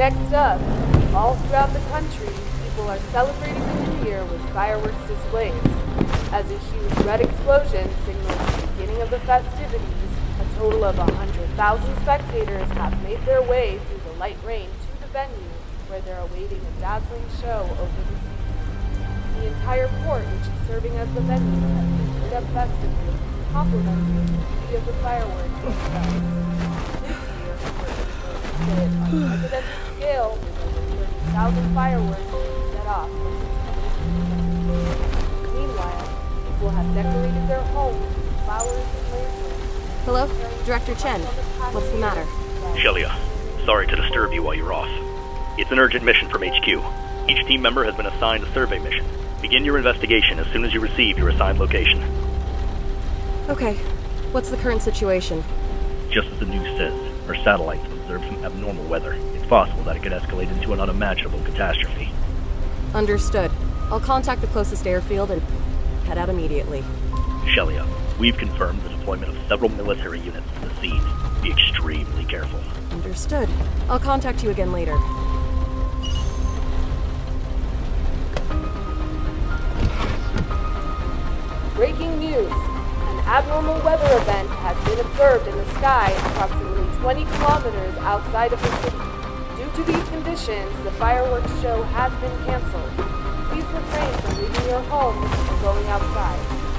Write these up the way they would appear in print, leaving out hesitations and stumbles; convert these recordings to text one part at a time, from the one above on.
Next up, all throughout the country, people are celebrating the new year with fireworks displays. As a huge red explosion signals the beginning of the festivities, a total of 100,000 spectators have made their way through the light rain to the venue, where they're awaiting a dazzling show over the sea. The entire port, which is serving as the venue, has been lit up festively, complementing the beauty of the fireworks themselves. This year, we're able to display it on a presidential scale with over 30,000 fireworks being set off from its tennis. Meanwhile, people have decorated their homes with flowers and lanterns. Hello? Director Chen. What's the matter? Shelia, sorry to disturb you while you're off. It's an urgent mission from HQ. Each team member has been assigned a survey mission. Begin your investigation as soon as you receive your assigned location. Okay. What's the current situation? Just as the news says, our satellites have observed some abnormal weather. It's possible that it could escalate into an unimaginable catastrophe. Understood. I'll contact the closest airfield and head out immediately. Shelia, we've confirmed the deployment of several military units to the scene. Be extremely careful. Understood. I'll contact you again later. Breaking news. An abnormal weather event has been observed in the sky approximately 20 kilometers outside of the city. Due to these conditions, the fireworks show has been canceled. Please refrain from leaving your homes or going outside.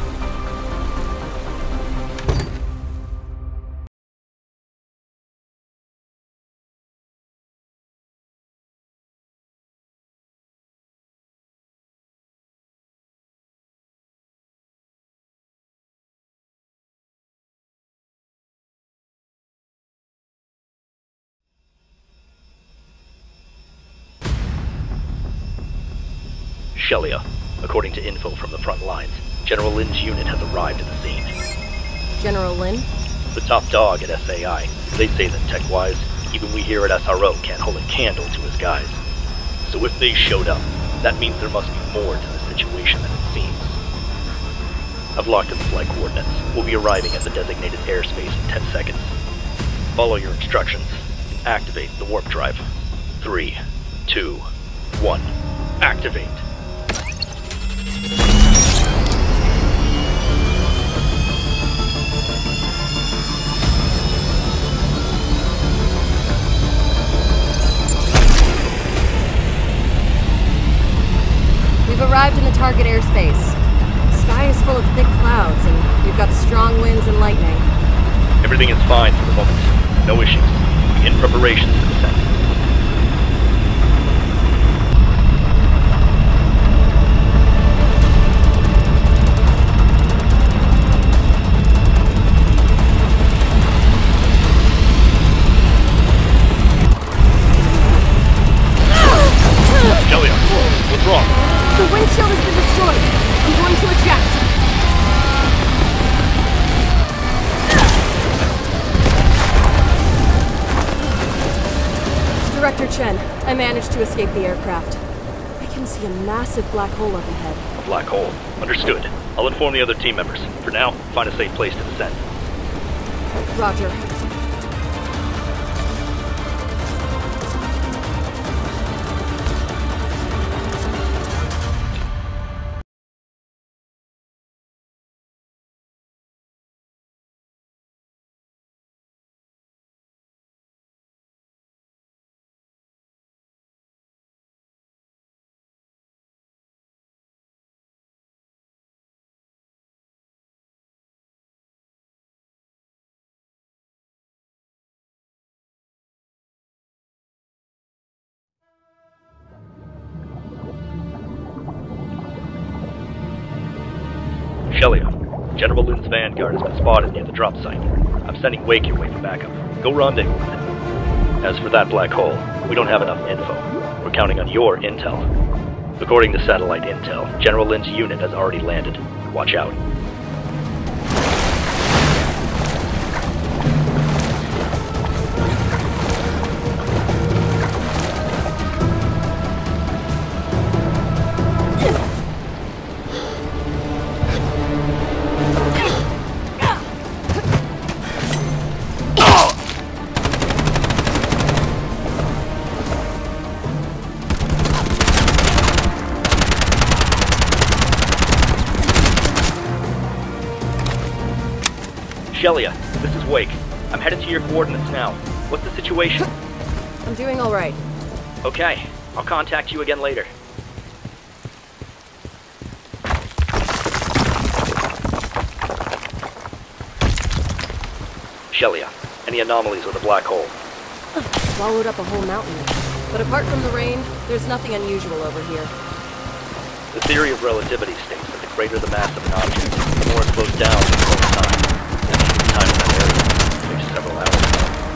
Shelia, according to info from the front lines, General Lin's unit has arrived at the scene. General Lin? The top dog at SAI. They say that tech-wise, even we here at SRO can't hold a candle to his guys. So if they showed up, that means there must be more to the situation than it seems. I've locked in the flight coordinates. We'll be arriving at the designated airspace in 10 seconds. Follow your instructions and activate the warp drive. 3, 2, 1. Activate. We've arrived in the target airspace. The sky is full of thick clouds, and we've got strong winds and lightning. Everything is fine for the moment. No issues. Begin preparations for descent. Shelia, what's wrong? The windshield has been destroyed. I'm going to eject. Director Chen, I managed to escape the aircraft. I can see a massive black hole up ahead. A black hole. Understood. I'll inform the other team members. For now, find a safe place to descend. Roger. Shelia, General Lin's vanguard has been spotted near the drop site. I'm sending Wake your way for backup. Go rendezvous with it. As for that black hole, we don't have enough info. We're counting on your intel. According to satellite intel, General Lin's unit has already landed. Watch out. Shelia, this is Wake. I'm headed to your coordinates now. What's the situation? I'm doing all right. Okay, I'll contact you again later. Shelia, any anomalies with a black hole? Swallowed up a whole mountain. But apart from the rain, there's nothing unusual over here. The theory of relativity states that the greater the mass of an object, the more it slows down in its own time. That means the time in that area takes several hours.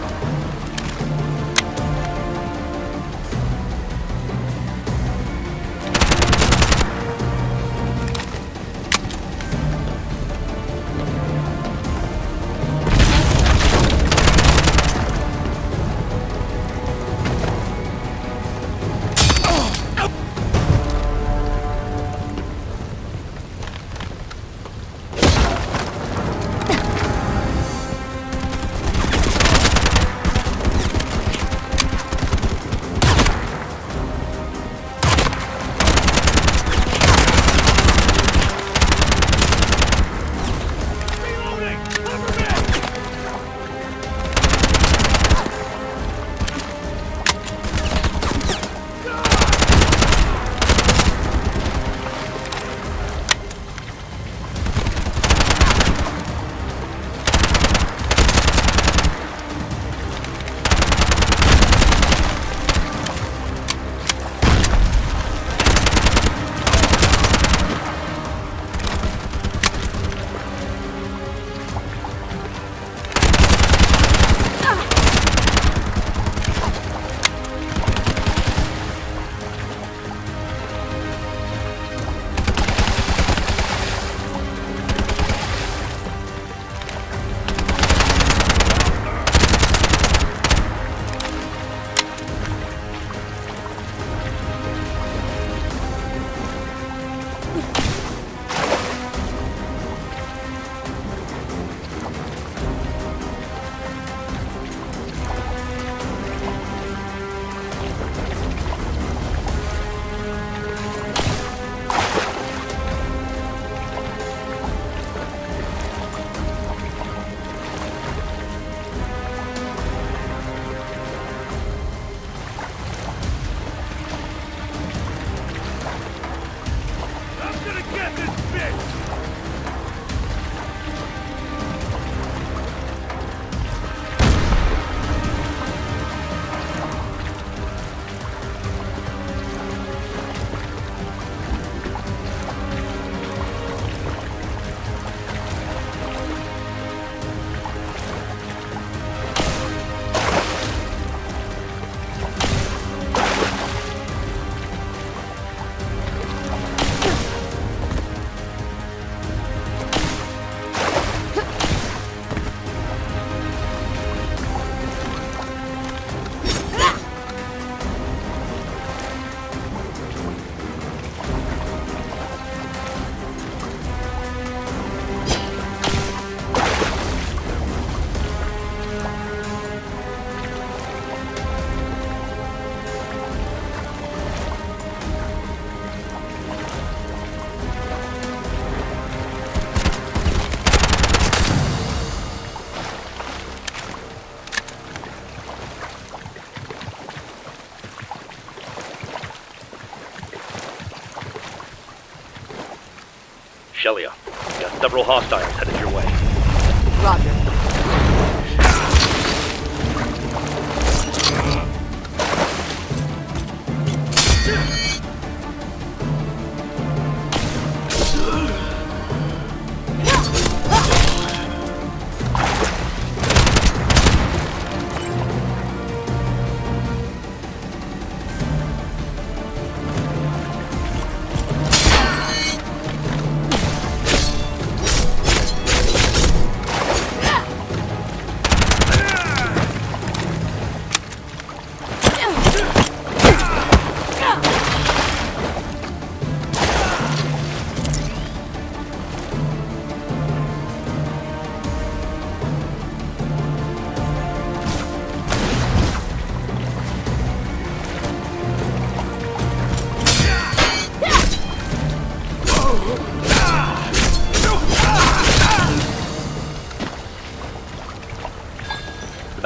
Shelia, we got several hostiles headed your way. Roger.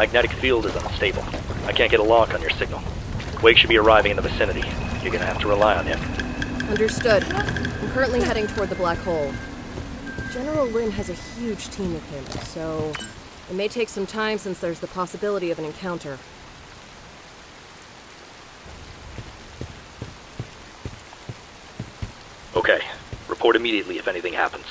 Magnetic field is unstable. I can't get a lock on your signal. Wake should be arriving in the vicinity. You're gonna have to rely on him. Understood. I'm currently heading toward the black hole. General Lin has a huge team with him, so it may take some time since there's the possibility of an encounter. Okay. Report immediately if anything happens.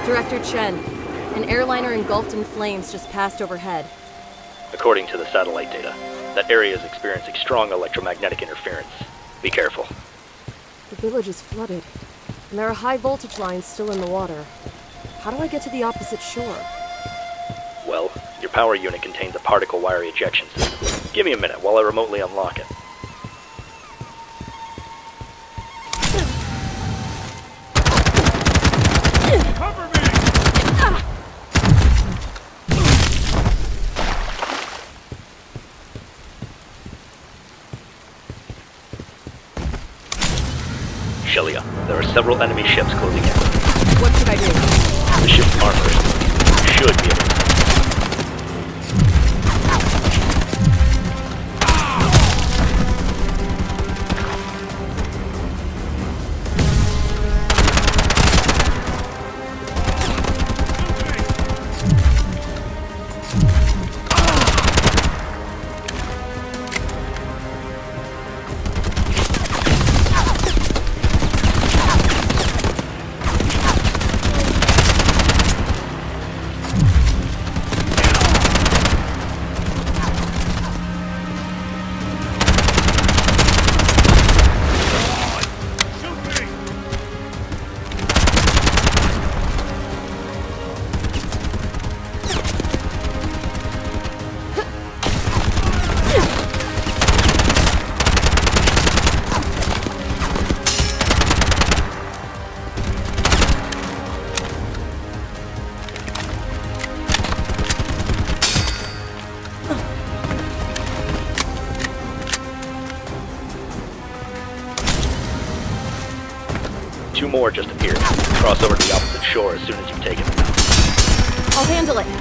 Director Chen, an airliner engulfed in flames just passed overhead. According to the satellite data, that area is experiencing strong electromagnetic interference. Be careful. The village is flooded, and there are high voltage lines still in the water. How do I get to the opposite shore? Well, your power unit contains a particle wire ejection system. Give me a minute while I remotely unlock it. Cover me! Shelia, there are several enemy ships closing in. What should I do? The ship's armor should be able to... Two more just appeared. Cross over to the opposite shore as soon as you've taken them out. I'll handle it.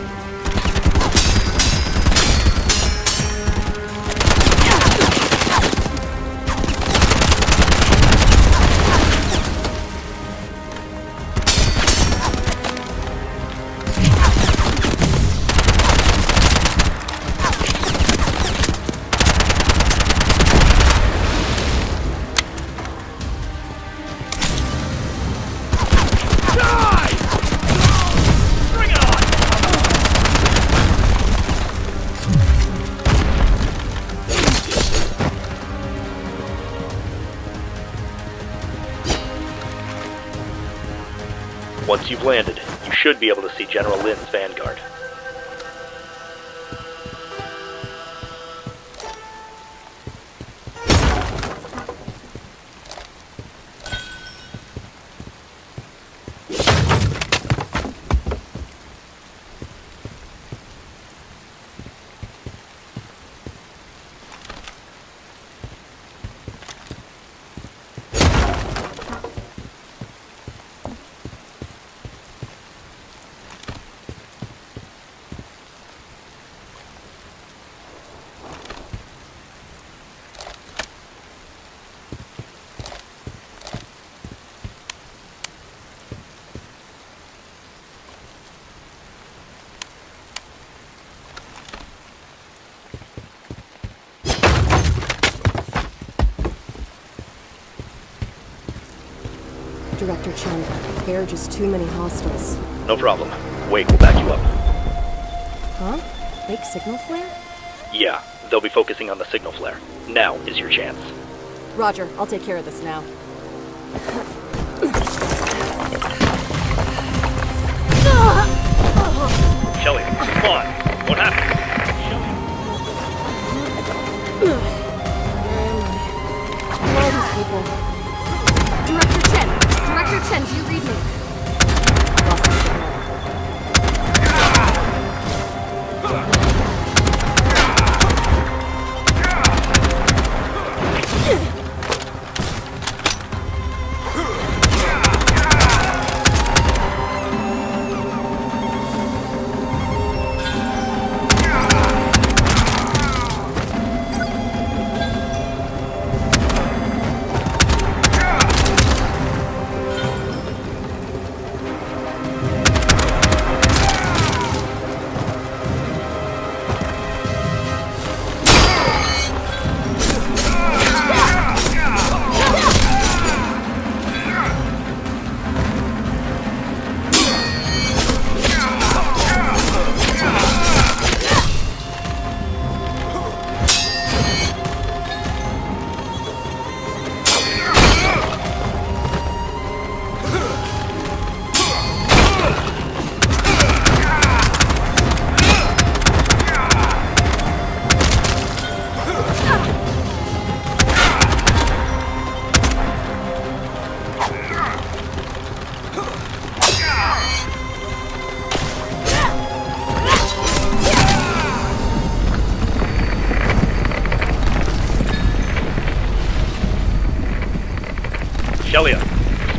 Once you've landed, you should be able to see General Lin's vanguard. Director Chen, there are just too many hostiles. No problem. Wake will back you up. Huh? Fake signal flare? Yeah, they'll be focusing on the signal flare. Now is your chance. Roger, I'll take care of this now. Shelly, come on. What happened? Where am I? Who are these people? Director Chen! Director Chen, do you read me? Lost the signal.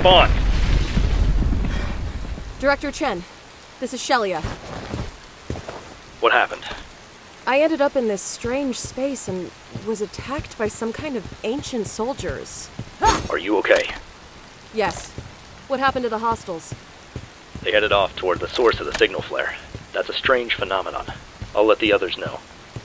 Respond! Director Chen, this is Shelia. What happened? I ended up in this strange space and was attacked by some kind of ancient soldiers. Are you okay? Yes. What happened to the hostiles? They headed off toward the source of the signal flare. That's a strange phenomenon. I'll let the others know.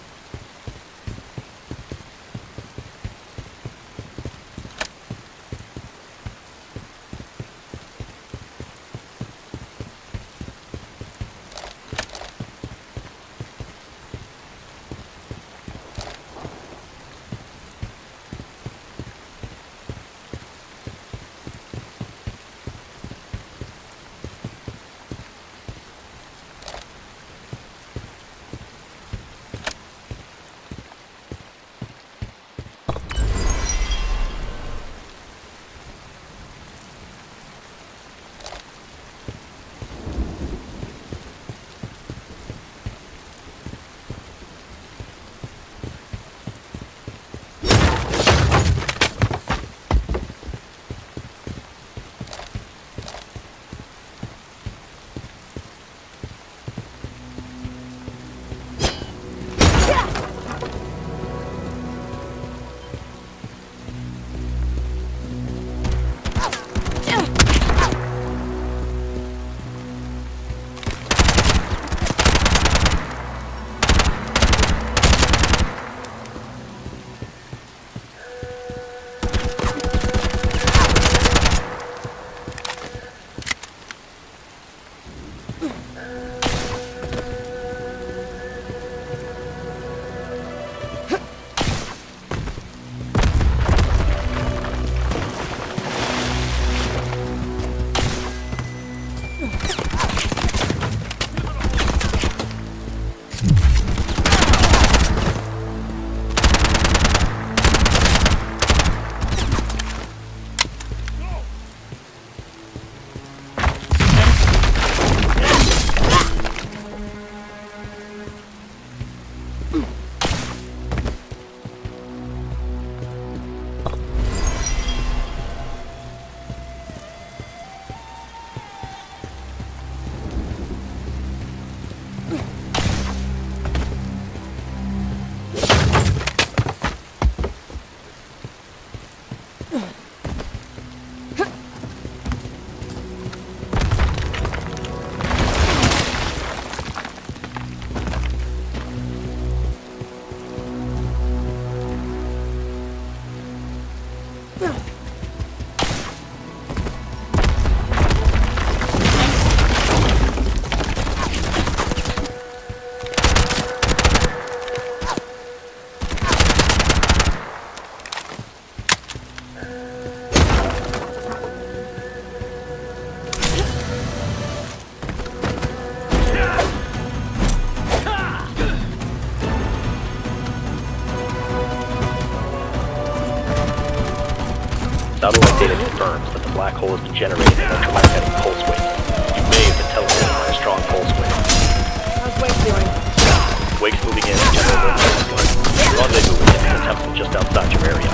Satellite data confirms that the black hole has been generating an electromagnetic pulse wave. You may have been teleported by a strong pulse wave. How's Wake doing? Wake's moving in general wind. Rendezvous with him in a temple just outside your area.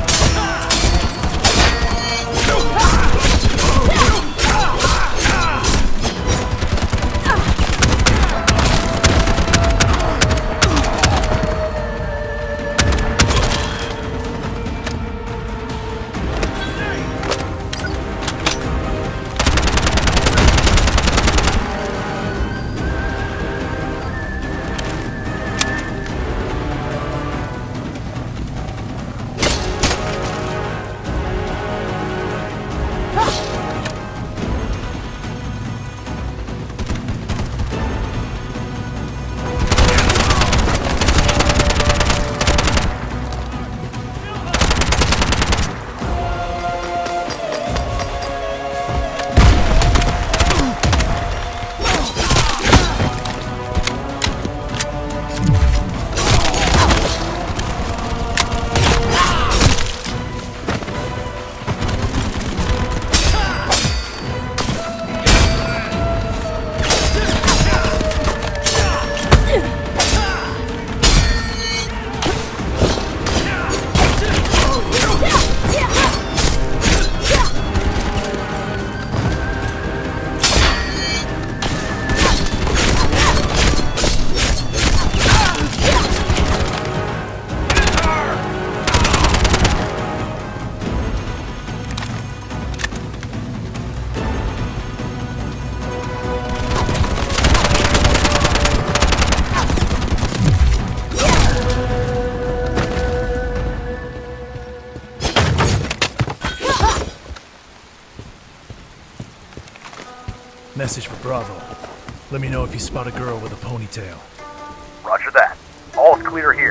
Message for Bravo. Let me know if you spot a girl with a ponytail. Roger that. All's clear here.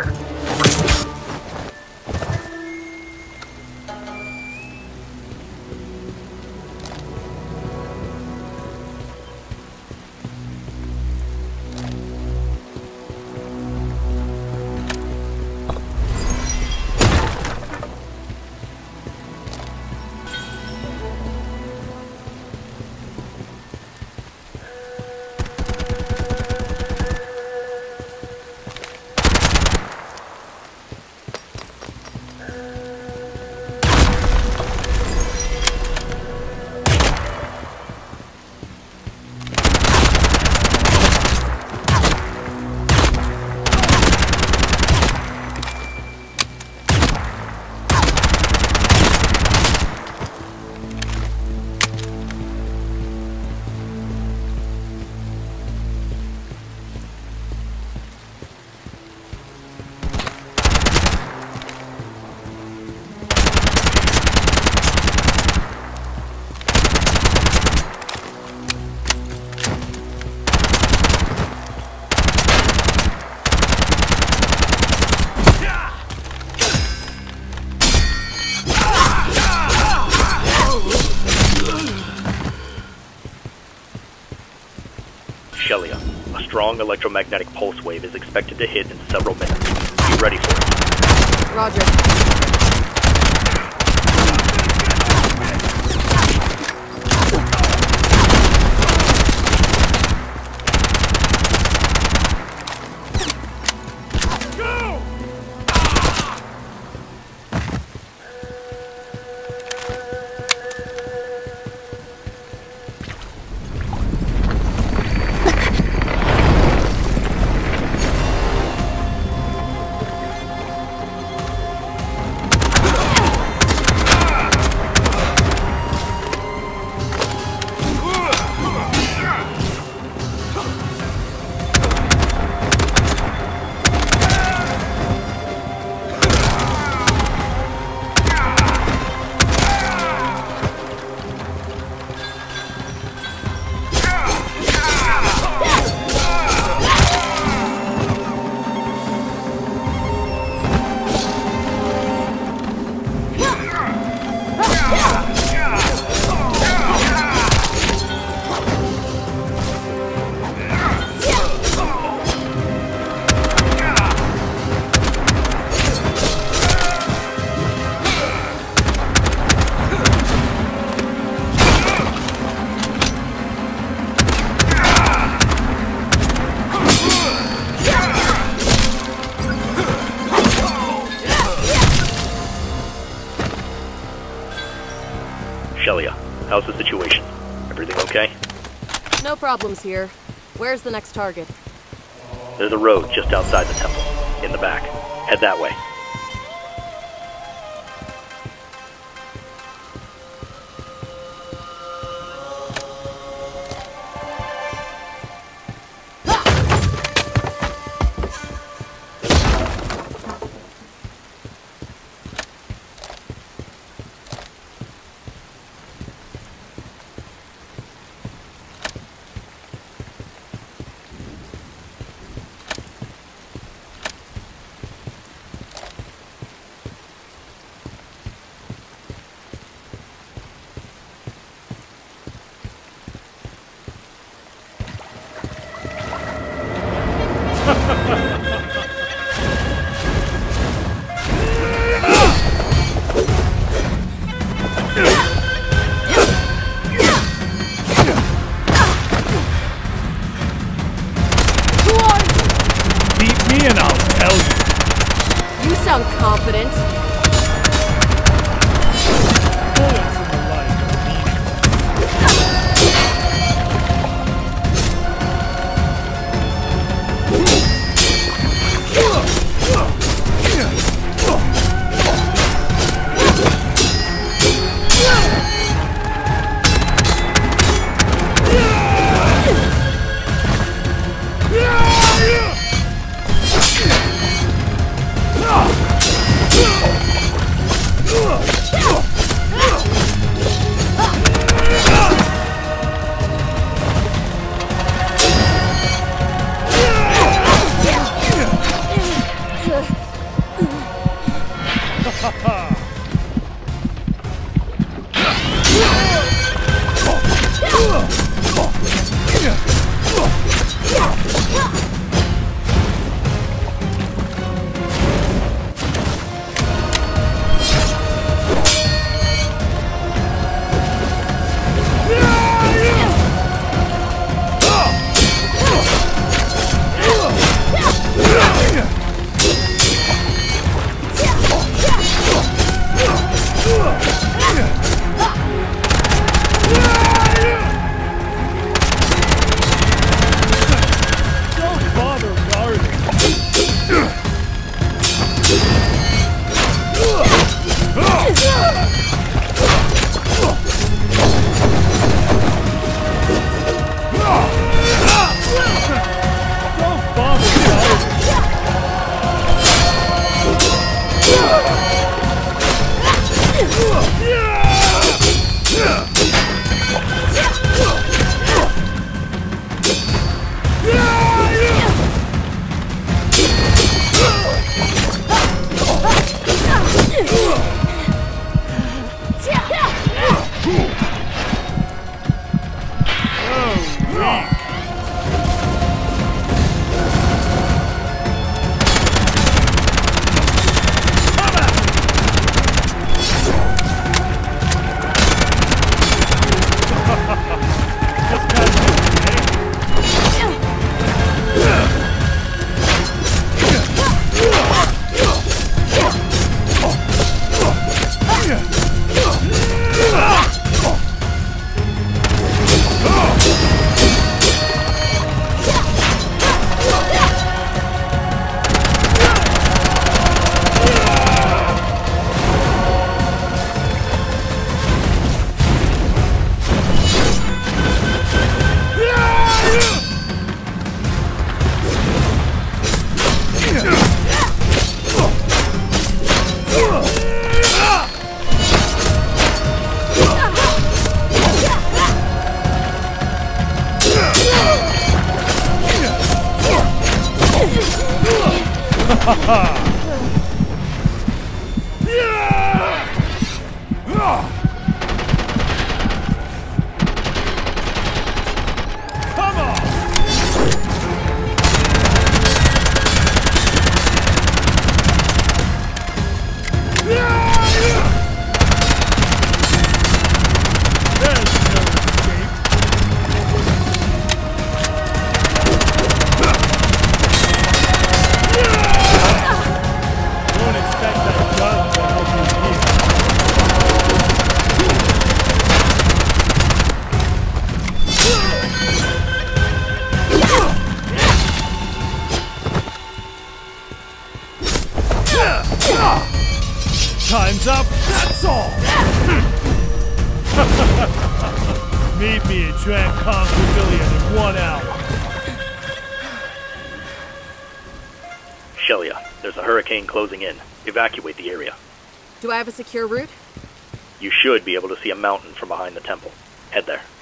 Shelia, a strong electromagnetic pulse wave is expected to hit in several minutes. Be ready for it. Roger. Shelia, how's the situation? Everything okay? No problems here. Where's the next target? There's a road just outside the temple, in the back. Head that way. Beat me and I'll tell you. You sound confident. Bullets in the light are meaningless. Yeah! Come on! There's no escape. Don't expect that gun to help you here. Time's up, that's all! Meet me at Trancon Pavilion in 1 hour. Shelia, there's a hurricane closing in. Evacuate the area. Do I have a secure route? You should be able to see a mountain from behind the temple. Head there.